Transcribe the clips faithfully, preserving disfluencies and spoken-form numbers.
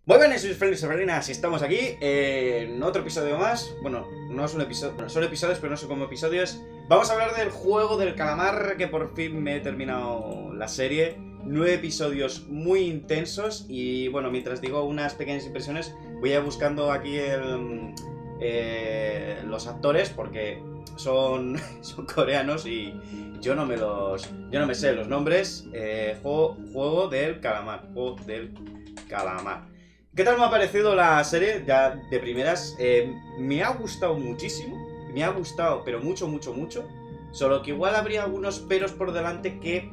Muy buenas, soy Félix Sabrinas y estamos aquí en otro episodio más. Bueno, no es un episodio, bueno, son episodios, pero no son como episodios. Vamos a hablar del juego del calamar, que por fin me he terminado la serie. Nueve episodios muy intensos y bueno, mientras digo unas pequeñas impresiones, voy a ir buscando aquí el, eh, los actores porque son, son coreanos y yo no me los, yo no me sé los nombres. Eh, juego, juego del calamar, juego del calamar. ¿Qué tal me ha parecido la serie? Ya de primeras, eh, me ha gustado muchísimo. Me ha gustado, pero mucho, mucho, mucho. Solo que igual habría algunos peros por delante que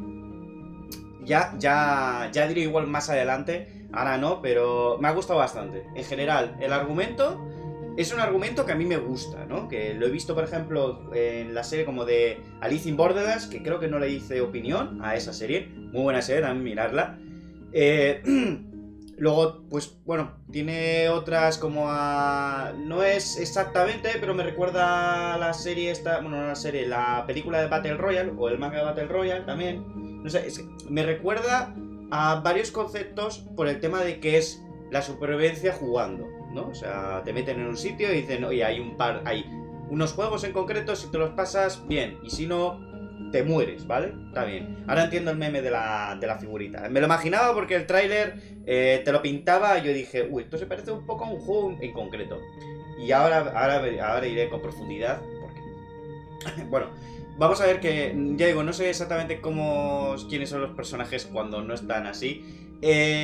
ya, ya, ya diré igual más adelante. Ahora no, pero me ha gustado bastante. En general, el argumento es un argumento que a mí me gusta, ¿no? Que lo he visto, por ejemplo, en la serie como de Alice in Borderlands, que creo que no le hice opinión a esa serie. Muy buena serie, también mirarla. Eh... Luego, pues, bueno, tiene otras como a... No es exactamente, pero me recuerda a la serie esta... Bueno, no la serie, la película de Battle Royale, o el manga de Battle Royale también. No sé, es que me recuerda a varios conceptos por el tema de que es la supervivencia jugando, ¿no? O sea, te meten en un sitio y dicen, oye, hay un par... Hay unos juegos en concreto, si te los pasas, bien. Y si no... te mueres, ¿vale? Está bien. Ahora entiendo el meme de la, de la figurita. Me lo imaginaba porque el tráiler eh, te lo pintaba y yo dije, uy, esto se parece un poco a un juego en concreto. Y ahora, ahora, ahora iré con profundidad porque... bueno, vamos a ver que... Ya digo, no sé exactamente cómo, quiénes son los personajes cuando no están así.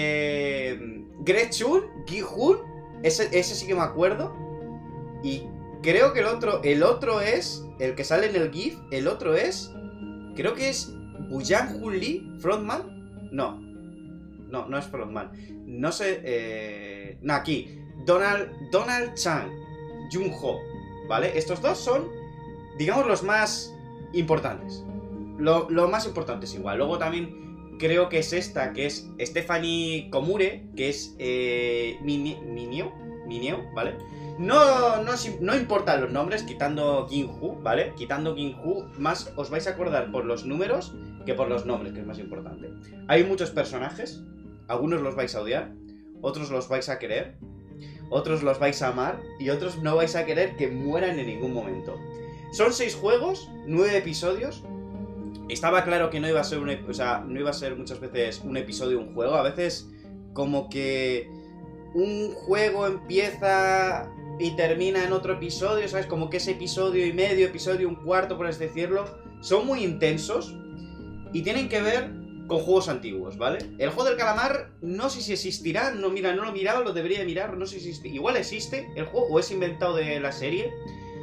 Eh, Gretchen, Gi-hun, ese, ese sí que me acuerdo. Y creo que el otro, el otro es... El que sale en el GIF, el otro es... Creo que es Buyang Hun Lee, Frontman. No, no, no es Frontman. No sé, eh... no, aquí Donald, Donald Chang, Jung Ho, ¿vale? Estos dos son, digamos, los más importantes. Lo, lo más importante es igual. Luego también creo que es esta, que es Stephanie Komure, que es eh, Minio, Minio, ¿vale? No, no, no importan los nombres, quitando Ginhu, ¿vale? Quitando Ginhu, más os vais a acordar por los números que por los nombres, que es más importante. Hay muchos personajes, algunos los vais a odiar, otros los vais a querer, otros los vais a amar y otros no vais a querer que mueran en ningún momento. Son seis juegos, nueve episodios. Estaba claro que no iba a ser un, o sea, no iba a ser muchas veces un episodio un juego, a veces como que un juego empieza y termina en otro episodio, ¿sabes? Como que ese episodio y medio, episodio un cuarto, por así decirlo, son muy intensos y tienen que ver con juegos antiguos, ¿vale? El juego del calamar, no sé si existirá, no, mira, no lo he mirado, lo debería mirar, no sé si existe. Igual existe el juego o es inventado de la serie.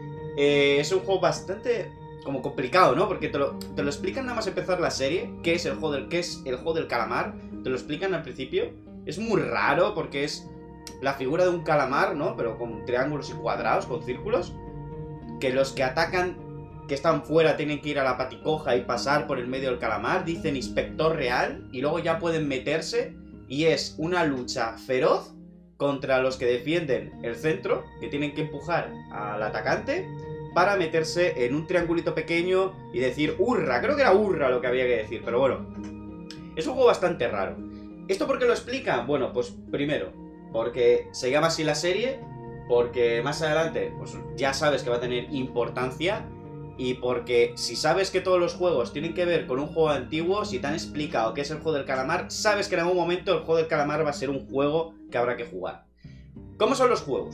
Eh, es un juego bastante como complicado, ¿no? Porque te lo, te lo explican nada más empezar la serie, qué es el juego del, qué es el juego del calamar, te lo explican al principio. Es muy raro porque es la figura de un calamar, ¿no? Pero con triángulos y cuadrados, con círculos. Que los que atacan, que están fuera, tienen que ir a la paticoja y pasar por el medio del calamar. Dicen inspector real. Y luego ya pueden meterse. Y es una lucha feroz contra los que defienden el centro, que tienen que empujar al atacante para meterse en un triangulito pequeño y decir hurra. Creo que era hurra lo que había que decir, pero bueno. Es un juego bastante raro. ¿Esto por qué lo explica? Bueno, pues primero, porque se llama así la serie, porque más adelante pues ya sabes que va a tener importancia, y porque si sabes que todos los juegos tienen que ver con un juego antiguo, si te han explicado qué es el juego del calamar, sabes que en algún momento el juego del calamar va a ser un juego que habrá que jugar. ¿Cómo son los juegos?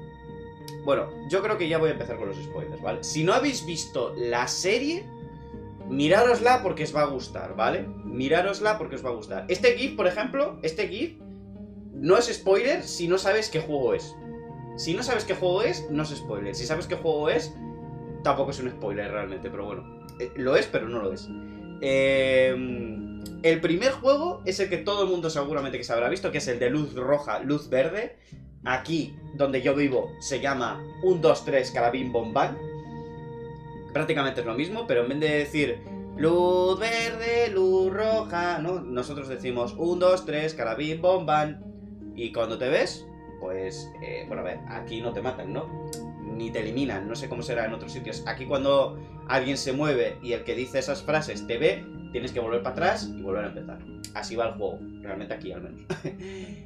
Bueno, yo creo que ya voy a empezar con los spoilers, ¿vale? Si no habéis visto la serie, mirárosla porque os va a gustar, ¿vale? Mirárosla porque os va a gustar. Este GIF, por ejemplo, este GIF no es spoiler si no sabes qué juego es. Si no sabes qué juego es, no es spoiler. Si sabes qué juego es, tampoco es un spoiler realmente, pero bueno. Eh, lo es, pero no lo es. Eh, el primer juego es el que todo el mundo seguramente que se habrá visto, que es el de luz roja, luz verde. Aquí, donde yo vivo, se llama uno, dos, tres, carabín, bombán. Prácticamente es lo mismo, pero en vez de decir luz verde, luz roja, ¿no? Nosotros decimos uno, dos, tres, carabín, bombán. Y cuando te ves, pues, eh, bueno, a ver, aquí no te matan, ¿no? Ni te eliminan, no sé cómo será en otros sitios. Aquí cuando alguien se mueve y el que dice esas frases te ve, tienes que volver para atrás y volver a empezar. Así va el juego, realmente aquí al menos.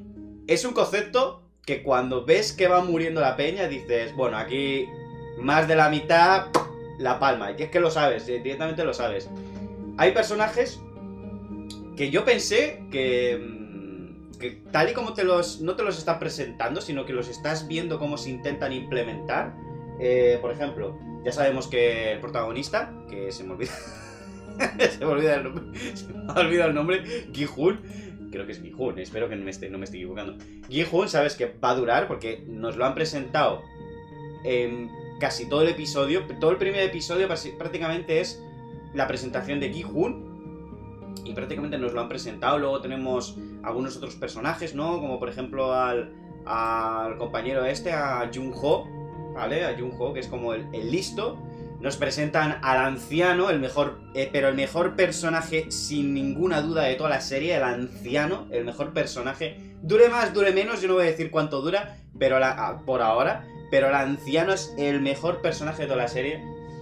es un concepto que cuando ves que va muriendo la peña dices, bueno, aquí más de la mitad la palma. Y es que lo sabes, directamente lo sabes. Hay personajes que yo pensé que, que tal y como te los, no te los están presentando, sino que los estás viendo cómo se intentan implementar. Eh, por ejemplo, ya sabemos que el protagonista, que se me olvida... se me olvida el nombre, se me ha olvidado el nombre, Gi-hun, creo que es Gi-hun, espero que no me, esté, no me esté equivocando. Gi-hun, sabes que va a durar porque nos lo han presentado en casi todo el episodio. Todo el primer episodio prácticamente es la presentación de Gi-hun y prácticamente nos lo han presentado. Luego tenemos algunos otros personajes, ¿no? Como por ejemplo al, al compañero este, a Jun-ho, ¿vale? A Jun-ho, que es como el, el listo. Nos presentan al anciano, el mejor, eh, pero el mejor personaje sin ninguna duda de toda la serie, el anciano, el mejor personaje. Dure más, dure menos, yo no voy a decir cuánto dura, pero la, ah, por ahora, pero el anciano es el mejor personaje de toda la serie.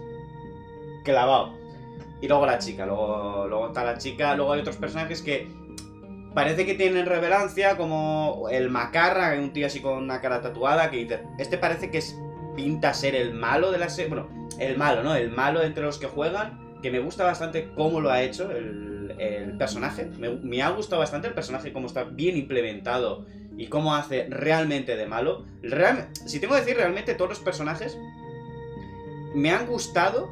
Clavado. Y luego la chica, luego, luego está la chica, luego hay otros personajes que parece que tienen relevancia, como el Macarra, un tío así con una cara tatuada, que dice, este parece que es, pinta ser el malo de la serie, bueno... El malo, ¿no? El malo entre los que juegan, que me gusta bastante cómo lo ha hecho el, el personaje. Me, me ha gustado bastante el personaje, cómo está bien implementado y cómo hace realmente de malo. Real, si tengo que decir, realmente todos los personajes me han gustado.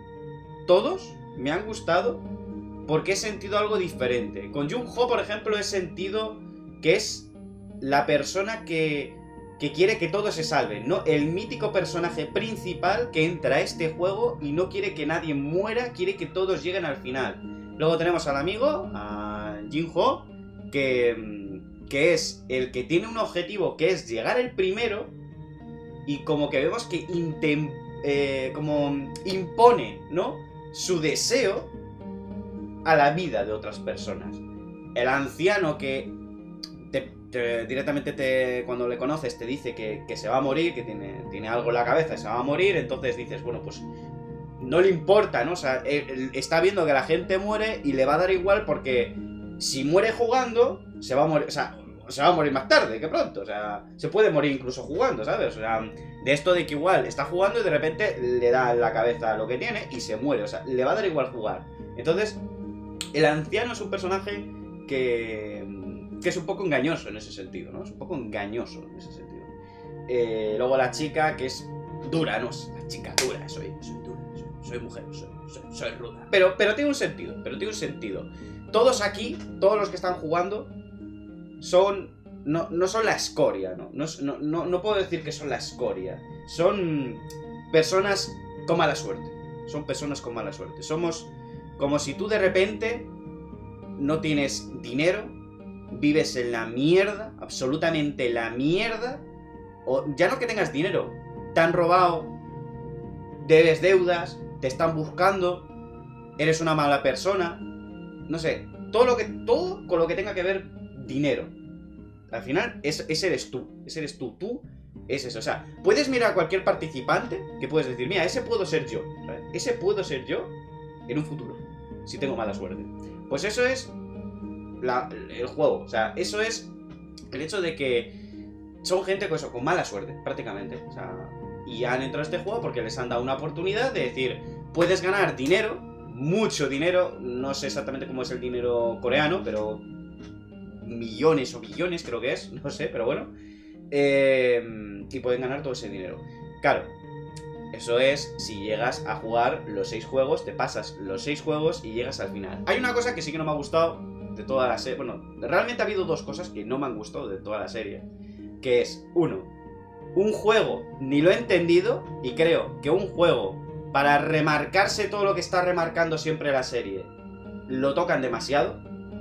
Todos me han gustado porque he sentido algo diferente. Con Jun-ho, por ejemplo, he sentido que es la persona que... que quiere que todos se salven, ¿no? El mítico personaje principal que entra a este juego y no quiere que nadie muera, quiere que todos lleguen al final. Luego tenemos al amigo, a Jin-ho, que, que es el que tiene un objetivo que es llegar el primero y como que vemos que intem, eh, como impone, ¿no? Su deseo a la vida de otras personas. El anciano que... Te, te, directamente te, cuando le conoces te dice que, que se va a morir, que tiene, tiene algo en la cabeza y se va a morir, entonces dices, bueno, pues no le importa, ¿no? O sea, él, él está viendo que la gente muere y le va a dar igual porque si muere jugando, se va a morir, o sea, se va a morir más tarde que pronto, o sea, se puede morir incluso jugando, ¿sabes? O sea, de esto de que igual está jugando y de repente le da en la cabeza lo que tiene y se muere, o sea, le va a dar igual jugar. Entonces, el anciano es un personaje que... que es un poco engañoso en ese sentido, ¿no? Es un poco engañoso en ese sentido. Eh, luego la chica, que es dura, ¿no? La chica dura, soy, soy dura, soy, soy mujer, soy, soy, soy ruda. Pero, pero tiene un sentido, pero tiene un sentido. Todos aquí, todos los que están jugando, son... No, no son la escoria, ¿no? No, no, no, no puedo decir que son la escoria. Son personas con mala suerte. Son personas con mala suerte. Somos como si tú de repente no tienes dinero, vives en la mierda, absolutamente la mierda, o ya no que tengas dinero, te han robado, debes deudas, te están buscando, eres una mala persona, no sé, todo lo que todo con lo que tenga que ver dinero. Al final, es, ese eres tú, ese eres tú, tú es eso. O sea, puedes mirar a cualquier participante que puedes decir, mira, ese puedo ser yo, ¿sabes? Ese puedo ser yo en un futuro, si tengo mala suerte. Pues eso es La, el juego, o sea, eso es el hecho de que son gente con eso, con mala suerte, prácticamente, o sea, y han entrado a este juego porque les han dado una oportunidad de decir, puedes ganar dinero, mucho dinero, no sé exactamente cómo es el dinero coreano, pero millones o billones creo que es, no sé, pero bueno, eh, y pueden ganar todo ese dinero. Claro, eso es si llegas a jugar los seis juegos, te pasas los seis juegos y llegas al final. Hay una cosa que sí que no me ha gustado de toda la serie, bueno, realmente ha habido dos cosas que no me han gustado de toda la serie, que es, uno, un juego, ni lo he entendido, y creo que un juego, para remarcarse todo lo que está remarcando siempre la serie, lo tocan demasiado,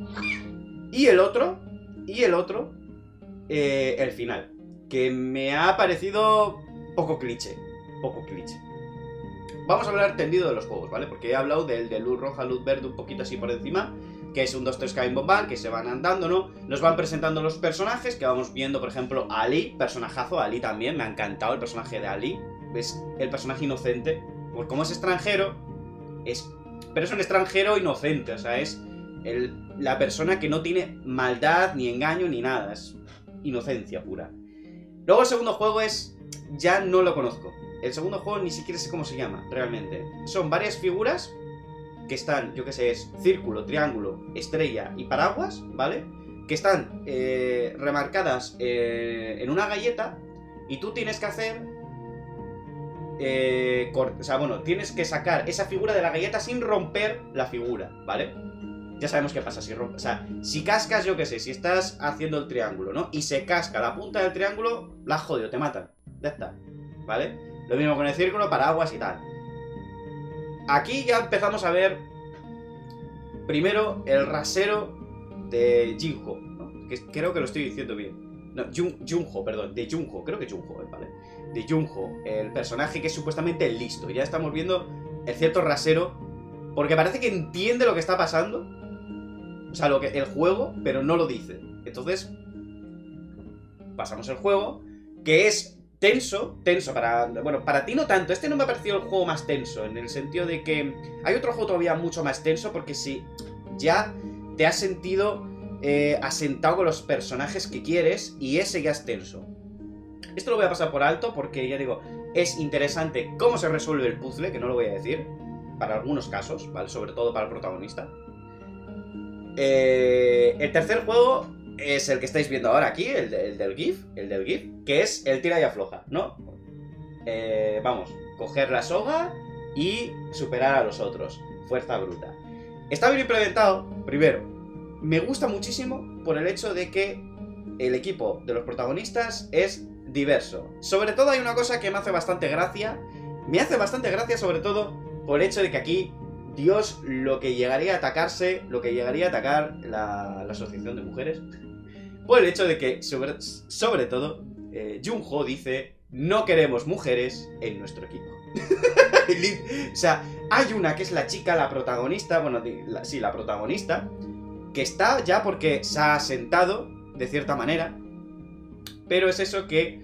y el otro, y el otro, eh, el final, que me ha parecido poco cliché, poco cliché. Vamos a hablar tendido de los juegos, ¿vale? Porque he hablado del de luz roja, luz verde, un poquito así por encima, que es un dos tres Kain Bomban, que se van andando, ¿no? Nos van presentando los personajes, que vamos viendo, por ejemplo, a Ali, personajazo, Ali también, me ha encantado el personaje de Ali, es el personaje inocente, porque como es extranjero, es... pero es un extranjero inocente, o sea, es el, la persona que no tiene maldad, ni engaño, ni nada, es inocencia pura. Luego el segundo juego es... ya no lo conozco. El segundo juego ni siquiera sé cómo se llama, realmente. Son varias figuras que están, yo qué sé, es círculo, triángulo, estrella y paraguas, ¿vale? Que están eh, remarcadas eh, en una galleta y tú tienes que hacer... Eh, o sea, bueno, tienes que sacar esa figura de la galleta sin romper la figura, ¿vale? Ya sabemos qué pasa si rompes. O sea, si cascas, yo qué sé, si estás haciendo el triángulo, ¿no? Y se casca la punta del triángulo, la has jodido, te matan. Ya está, ¿vale? Lo mismo con el círculo, paraguas y tal. Aquí ya empezamos a ver primero el rasero de Jinho, ¿no? Que creo que lo estoy diciendo bien. No, Jun, Junho, perdón, de Junho, creo que Junho, ¿vale? De Junho, el personaje que es supuestamente el listo. Ya estamos viendo el cierto rasero, porque parece que entiende lo que está pasando. O sea, lo que, el juego, pero no lo dice. Entonces, pasamos el juego, que es tenso, tenso para... Bueno, para ti no tanto, este no me ha parecido el juego más tenso, en el sentido de que hay otro juego todavía mucho más tenso, porque si ya te has sentido... Eh, asentado con los personajes que quieres, y ese ya es tenso. Esto lo voy a pasar por alto porque, ya digo, es interesante cómo se resuelve el puzzle, que no lo voy a decir, para algunos casos, ¿vale? Sobre todo para el protagonista. Eh, el tercer juego es el que estáis viendo ahora aquí, el, de, el del GIF, el del GIF, que es el tira y afloja, ¿no? Eh, vamos, coger la soga y superar a los otros. Fuerza bruta. Está bien implementado, primero. Me gusta muchísimo por el hecho de que el equipo de los protagonistas es diverso. Sobre todo hay una cosa que me hace bastante gracia. Me hace bastante gracia sobre todo por el hecho de que aquí, Dios, lo que llegaría a atacarse, lo que llegaría a atacar la, la asociación de mujeres, por el hecho de que, sobre, sobre todo, eh, Junho dice, no queremos mujeres en nuestro equipo. O sea, hay una que es la chica, la protagonista, bueno, la, sí, la protagonista, que está ya porque se ha asentado, de cierta manera. Pero es eso que...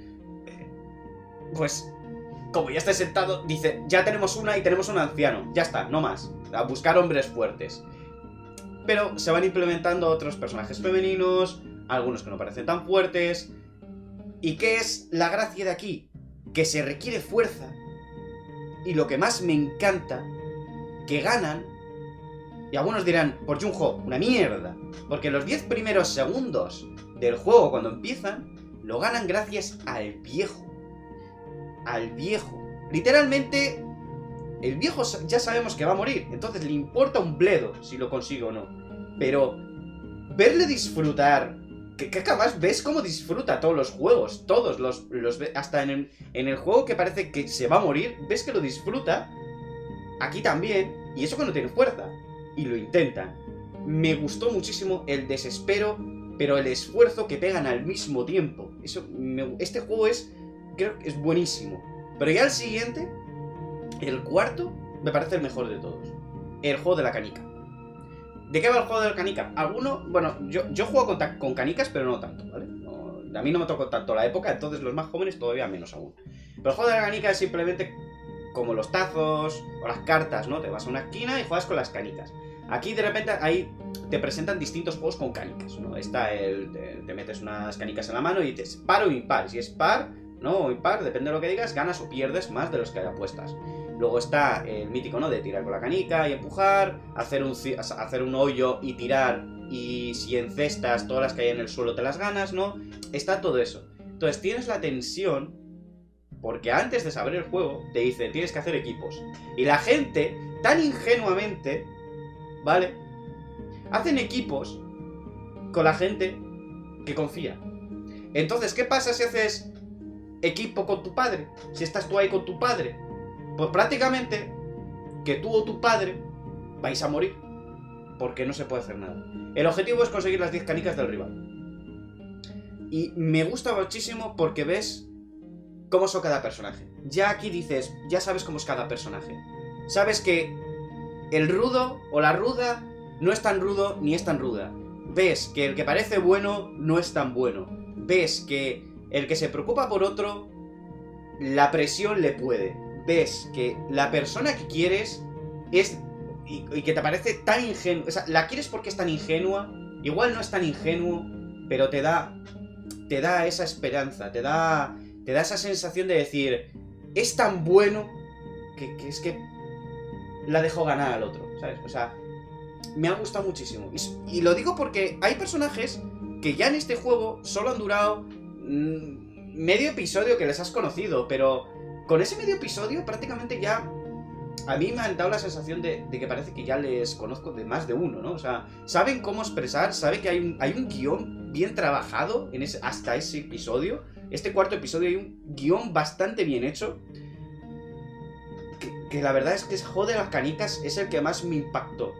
Pues... Como ya está sentado, dice... Ya tenemos una y tenemos un anciano. Ya está, no más. A buscar hombres fuertes. Pero se van implementando otros personajes femeninos. Algunos que no parecen tan fuertes. ¿Y qué es la gracia de aquí? Que se requiere fuerza. Y lo que más me encanta... Que ganan... Y algunos dirán, por Junho, una mierda. Porque los diez primeros segundos del juego, cuando empiezan, lo ganan gracias al viejo. Al viejo. Literalmente, el viejo ya sabemos que va a morir. Entonces le importa un bledo si lo consigue o no. Pero verle disfrutar... Que, que acabas, ves cómo disfruta todos los juegos. Todos los... los hasta en el, en el juego que parece que se va a morir, ves que lo disfruta. Aquí también. Y eso que no tiene fuerza. Y lo intentan. Me gustó muchísimo el desespero, pero el esfuerzo que pegan al mismo tiempo. Eso, me, este juego es, creo que es buenísimo. Pero ya el siguiente, el cuarto, me parece el mejor de todos. El juego de la canica. ¿De qué va el juego de la canica? Alguno, bueno, yo, yo juego con, con canicas, pero no tanto, ¿vale? No, a mí no me tocó tanto la época, entonces los más jóvenes todavía menos aún. Pero el juego de la canica es simplemente... como los tazos o las cartas, ¿no? Te vas a una esquina y juegas con las canicas. Aquí de repente ahí te presentan distintos juegos con canicas, ¿no? Está el... Te, te metes unas canicas en la mano y dices par o impar. Si es par, ¿no? O impar, depende de lo que digas, ganas o pierdes más de los que apuestas. Luego está el mítico, ¿no? De tirar con la canica y empujar, hacer un, hacer un hoyo y tirar, y si encestas todas las que hay en el suelo te las ganas, ¿no? Está todo eso. Entonces tienes la tensión... Porque antes de saber el juego, te dice, tienes que hacer equipos. Y la gente, tan ingenuamente, ¿vale? Hacen equipos con la gente que confía. Entonces, ¿qué pasa si haces equipo con tu padre? Si estás tú ahí con tu padre. Pues prácticamente, que tú o tu padre vais a morir. Porque no se puede hacer nada. El objetivo es conseguir las diez canicas del rival. Y me gusta muchísimo porque ves... cómo son cada personaje. Ya aquí dices, ya sabes cómo es cada personaje. Sabes que el rudo o la ruda no es tan rudo ni es tan ruda. Ves que el que parece bueno no es tan bueno. Ves que el que se preocupa por otro, la presión le puede. Ves que la persona que quieres es... y, y que te parece tan ingenua... O sea, la quieres porque es tan ingenua. Igual no es tan ingenuo, pero te da... te da esa esperanza, te da, te da esa sensación de decir, es tan bueno que, que es que la dejo ganar al otro, ¿sabes? O sea, me ha gustado muchísimo. Y, y lo digo porque hay personajes que ya en este juego solo han durado mmm, medio episodio que les has conocido, pero con ese medio episodio prácticamente ya a mí me han dado la sensación de, de que parece que ya les conozco de más de uno, ¿no? O sea, saben cómo expresar, saben que hay un, hay un guión bien trabajado en ese, hasta ese episodio. Este cuarto episodio hay un guión bastante bien hecho. Que, que la verdad es que ese juego de las canicas es el que más me impactó.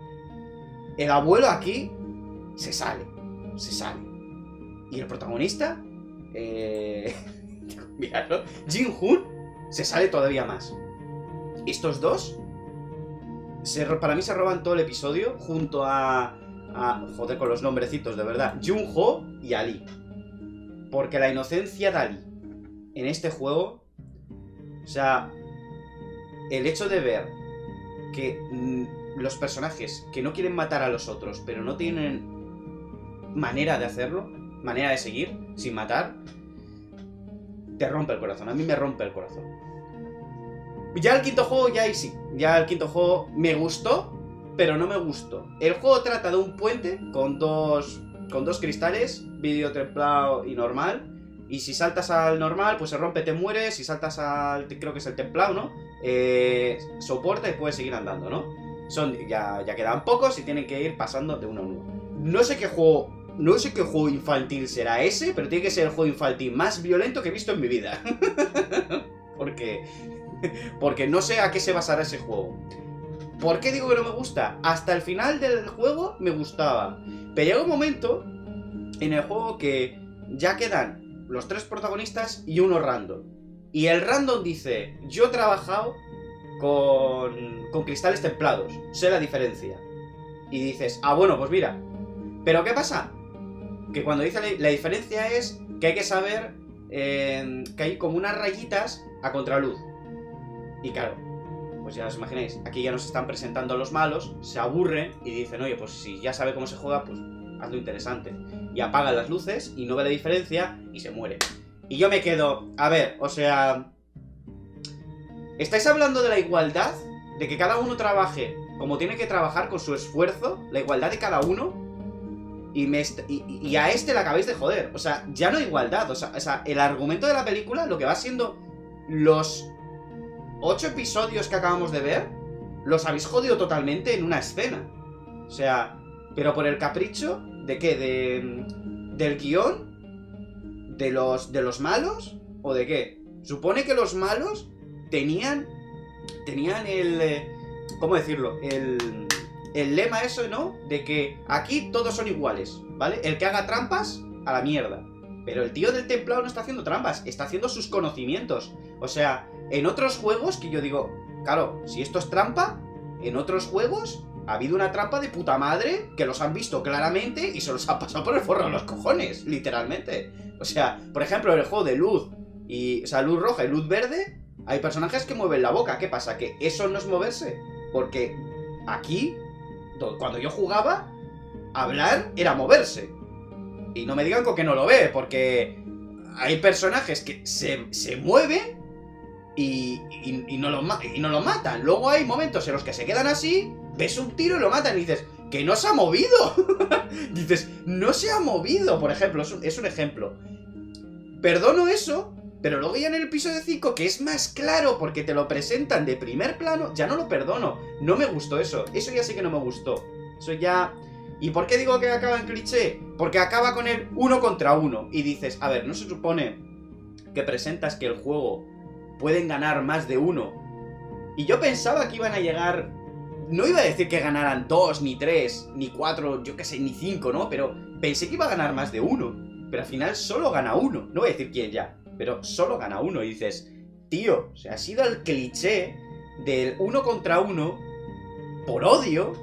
El abuelo aquí se sale, se sale. Y el protagonista, eh... miradlo, Jin-Hoon, se sale todavía más. Estos dos, se, para mí se roban todo el episodio junto a, a... Joder, con los nombrecitos, de verdad. Jun-Ho y Ali. Porque la inocencia de Ali en este juego... O sea, el hecho de ver que mmm, los personajes que no quieren matar a los otros, pero no tienen manera de hacerlo, manera de seguir sin matar, te rompe el corazón. A mí me rompe el corazón. Ya el quinto juego, ya ahí sí. Ya el quinto juego me gustó, pero no me gustó. El juego trata de un puente con dos, con dos cristales, vídeo templado y normal. Y si saltas al normal, pues se rompe, te mueres. Si saltas al, creo que es el templado, ¿no? Eh, soporta y puedes seguir andando, ¿no? Son, ya, ya quedan pocos y tienen que ir pasando de uno a uno. No sé qué juego... No sé qué juego infantil será ese, pero tiene que ser el juego infantil más violento que he visto en mi vida. Porque... Porque no sé a qué se basará ese juego. ¿Por qué digo que no me gusta? Hasta el final del juego me gustaba. Pero llega un momento en el juego que ya quedan los tres protagonistas y uno random. Y el random dice, yo he trabajado con, con cristales templados, sé la diferencia. Y dices, ah bueno, pues mira. ¿Pero qué pasa? Que cuando dice la, la diferencia es que hay que saber eh, que hay como unas rayitas a contraluz. Y claro, pues ya os imagináis, aquí ya nos están presentando a los malos, se aburren y dicen, oye, pues si ya sabe cómo se juega, pues hazlo interesante. Y apagan las luces y no ve la diferencia y se muere. Y yo me quedo, a ver, o sea... ¿Estáis hablando de la igualdad? De que cada uno trabaje como tiene que trabajar con su esfuerzo, la igualdad de cada uno, y, me y, y a este la acabáis de joder. O sea, ya no hay igualdad. O sea, o sea, el argumento de la película, lo que va siendo los... ocho episodios que acabamos de ver, los habéis jodido totalmente en una escena. O sea, pero por el capricho de qué, de del guión, de los de los malos o de qué. Supone que los malos tenían tenían el eh, ¿cómo decirlo? El el lema eso, ¿no? De que aquí todos son iguales, ¿vale? El que haga trampas a la mierda. Pero el tío del templado no está haciendo trampas, está haciendo sus conocimientos. O sea, en otros juegos que yo digo, claro, si esto es trampa, en otros juegos ha habido una trampa de puta madre que los han visto claramente y se los ha pasado por el forro de los cojones, literalmente. O sea, por ejemplo, en el juego de luz, y, o sea, luz roja y luz verde, hay personajes que mueven la boca. ¿Qué pasa? Que eso no es moverse. Porque aquí, cuando yo jugaba, hablar era moverse. Y no me digan con que no lo ve, porque hay personajes que se, se mueven y, y, y, no lo, y no lo matan. Luego hay momentos en los que se quedan así, ves un tiro y lo matan y dices, ¡que no se ha movido! Dices, no se ha movido, por ejemplo, es un, es un ejemplo. Perdono eso, pero luego ya en el episodio cinco, que es más claro porque te lo presentan de primer plano, ya no lo perdono. No me gustó eso, eso ya sí que no me gustó. Eso ya... ¿Y por qué digo que acaba en cliché? Porque acaba con el uno contra uno. Y dices, a ver, ¿no se supone que presentas que el juego pueden ganar más de uno? Y yo pensaba que iban a llegar... No iba a decir que ganaran dos, ni tres, ni cuatro, yo qué sé, ni cinco, ¿no? Pero pensé que iba a ganar más de uno. Pero al final solo gana uno. No voy a decir quién ya, pero solo gana uno. Y dices, tío, o sea, ha sido el cliché del uno contra uno por odio...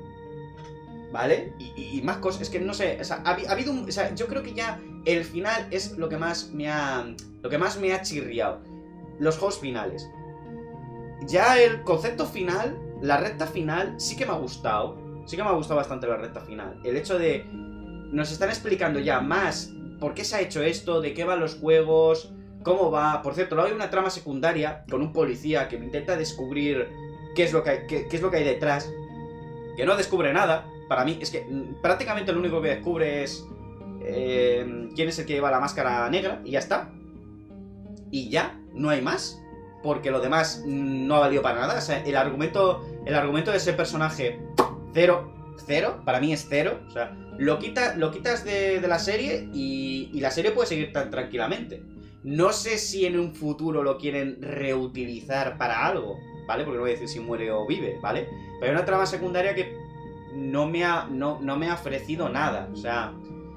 ¿Vale? Y, y más cosas, es que no sé, o sea, ha, ha habido un... O sea, yo creo que ya el final es lo que más me ha... Lo que más me ha chirriado. Los juegos finales. Ya el concepto final, la recta final, sí que me ha gustado. Sí que me ha gustado bastante la recta final. El hecho de... Nos están explicando ya más por qué se ha hecho esto, de qué van los juegos, cómo va. Por cierto, luego hay una trama secundaria con un policía que intenta descubrir qué es lo que hay, qué, qué es lo que hay detrás, que no descubre nada. Para mí, es que prácticamente lo único que descubre es eh, quién es el que lleva la máscara negra, y ya está. Y ya, no hay más, porque lo demás no ha valido para nada. O sea, el argumento, el argumento de ese personaje, cero, cero, para mí es cero. O sea, lo, quita, lo quitas de, de la serie y, y la serie puede seguir tan tranquilamente. No sé si en un futuro lo quieren reutilizar para algo, ¿vale? Porque no voy a decir si muere o vive, ¿vale? Pero hay una trama secundaria que no me ha, no, no me ha ofrecido nada. O sea,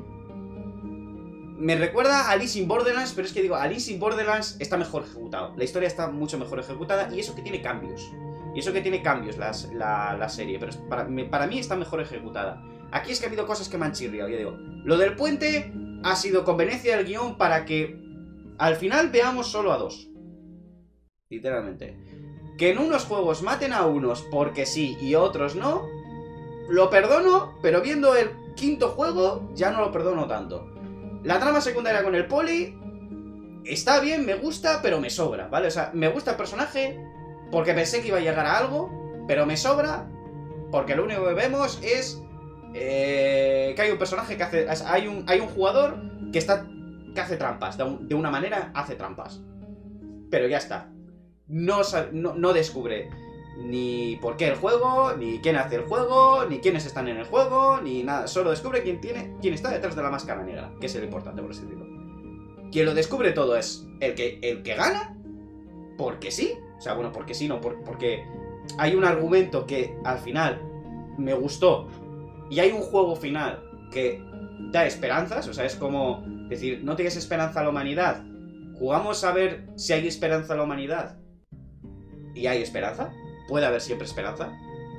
me recuerda a Alice in Borderlands, pero es que digo, Alice in Borderlands está mejor ejecutado. La historia está mucho mejor ejecutada, y eso que tiene cambios. Y eso que tiene cambios las, la, la serie, pero para, para mí está mejor ejecutada. Aquí es que ha habido cosas que me han chirriado, yo digo. Lo del puente ha sido conveniencia del guión para que al final veamos solo a dos. Literalmente. Que en unos juegos maten a unos porque sí y otros no, lo perdono, pero viendo el quinto juego ya no lo perdono tanto. La trama secundaria con el poli está bien, me gusta, pero me sobra, ¿vale? O sea, me gusta el personaje porque pensé que iba a llegar a algo, pero me sobra porque lo único que vemos es eh, que hay un personaje que hace... Hay un, hay un jugador que está que hace trampas, de, un, de una manera hace trampas. Pero ya está. No, no, no descubre ni por qué el juego, ni quién hace el juego, ni quiénes están en el juego, ni nada. Solo descubre quién tiene, quién está detrás de la máscara negra, que es el importante, por así decirlo. Quien lo descubre todo es el que, el que gana, porque sí. O sea, bueno, porque sí, no, por, porque hay un argumento que al final me gustó, y hay un juego final que da esperanzas. O sea, es como decir, no tienes esperanza a la humanidad, jugamos a ver si hay esperanza a la humanidad. Y hay esperanza. Puede haber siempre esperanza.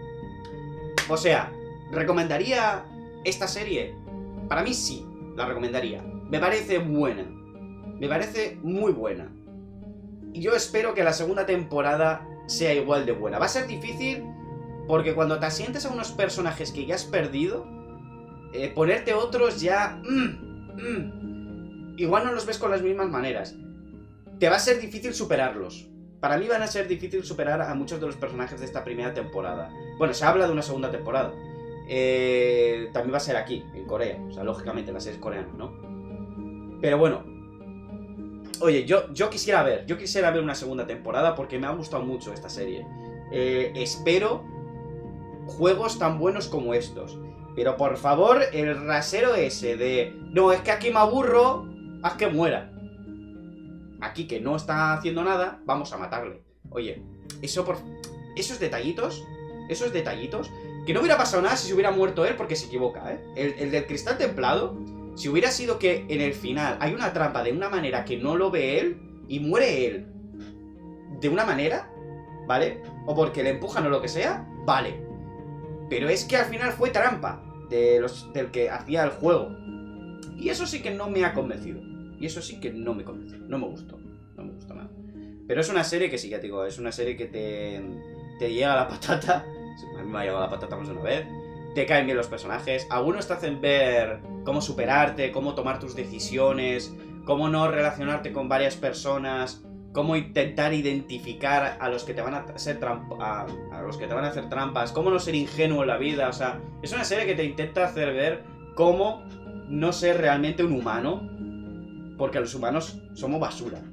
O sea, ¿recomendaría esta serie? Para mí sí, la recomendaría. Me parece buena. Me parece muy buena. Y yo espero que la segunda temporada sea igual de buena. Va a ser difícil porque cuando te asientes a unos personajes que ya has perdido, eh, ponerte otros ya... Mm, mm, igual no los ves con las mismas maneras. Te va a ser difícil superarlos. Para mí van a ser difícil superar a muchos de los personajes de esta primera temporada. Bueno, se habla de una segunda temporada. Eh, también va a ser aquí, en Corea. O sea, lógicamente, la serie es coreana, ¿no? Pero bueno. Oye, yo, yo quisiera ver, yo quisiera ver una segunda temporada porque me ha gustado mucho esta serie. Eh, espero juegos tan buenos como estos. Pero por favor, el rasero ese de... No, es que aquí me aburro, haz que muera. Aquí que no está haciendo nada, vamos a matarle. Oye, eso por... Esos detallitos, esos detallitos... Que no hubiera pasado nada si se hubiera muerto él porque se equivoca, ¿eh? El, el del cristal templado, si hubiera sido que en el final hay una trampa de una manera que no lo ve él y muere él de una manera, ¿vale? O porque le empujan o lo que sea, vale. Pero es que al final fue trampa de los, del que hacía el juego. Y eso sí que no me ha convencido. Y eso sí que no me convenció. No me gustó. No me gustó nada. Pero es una serie que sí, ya te digo, es una serie que te, te llega a la patata. A mí me ha llegado a la patata más de una vez. Te caen bien los personajes. Algunos te hacen ver cómo superarte, cómo tomar tus decisiones, cómo no relacionarte con varias personas, cómo intentar identificar a los que te van a hacer trampa, a, a los que te van a hacer trampas, cómo no ser ingenuo en la vida. O sea, es una serie que te intenta hacer ver cómo no ser realmente un humano, porque los humanos somos basura.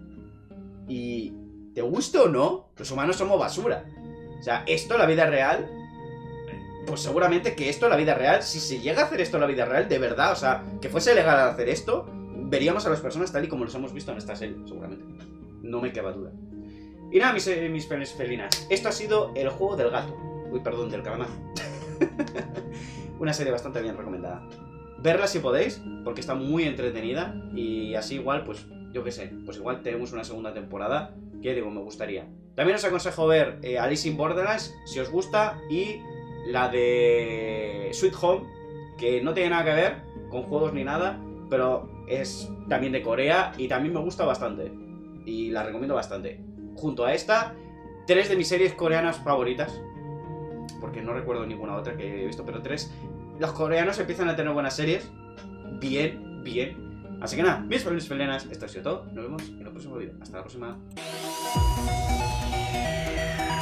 Y te guste o no, los humanos somos basura. O sea, esto en la vida real, pues seguramente que esto en la vida real, si se llega a hacer esto en la vida real, de verdad, o sea, que fuese legal hacer esto, veríamos a las personas tal y como los hemos visto en esta serie, seguramente. No me queda duda. Y nada, mis, mis penes felinas, esto ha sido El juego del gato. Uy, perdón, del calamar. Una serie bastante bien recomendada. Verla si podéis, porque está muy entretenida. Y así igual, pues, yo qué sé, pues igual tenemos una segunda temporada, que digo, me gustaría. También os aconsejo ver eh, Alice in Borderlands, si os gusta, y la de Sweet Home, que no tiene nada que ver con juegos ni nada, pero es también de Corea y también me gusta bastante. Y la recomiendo bastante. Junto a esta, tres de mis series coreanas favoritas, porque no recuerdo ninguna otra que he visto, pero tres. Los coreanos empiezan a tener buenas series. Bien, bien. Así que nada, mis familias pelenas, esto ha sido todo. Nos vemos en el próximo vídeo. Hasta la próxima.